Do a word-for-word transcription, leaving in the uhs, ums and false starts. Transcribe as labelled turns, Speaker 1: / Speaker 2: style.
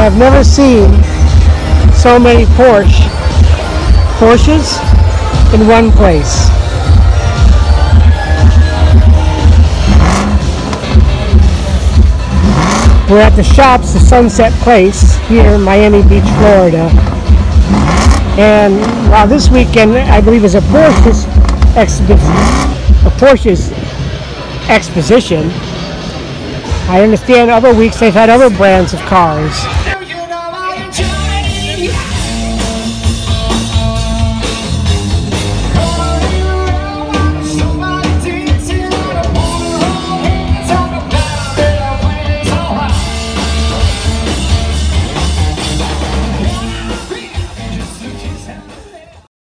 Speaker 1: have never seen so many Porsche Porsches in one place. We're at the shops, the Sunset Place here in Miami Beach, Florida. And while this weekend I believe is a Porsche's exhibition, a Porsche's exposition, I understand other weeks they've had other brands of cars.